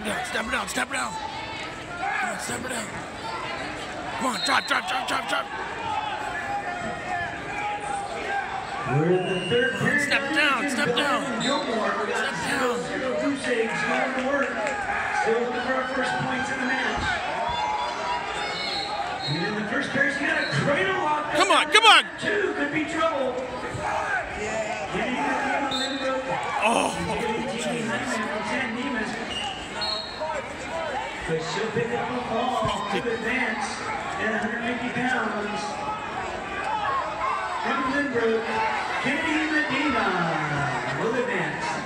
down, step her down, step her down. Come on, step her down. Come on, drop. We're in the third period. Step down. Step down. Still Gooseggs going to work. Still looking for our first points in the match. And in the first period, he got a cradle lock. Come on. Two could be trouble. Oh. But she'll pick up the ball to advance at 150 pounds. From Lynbrook, Kennedy Medina will advance.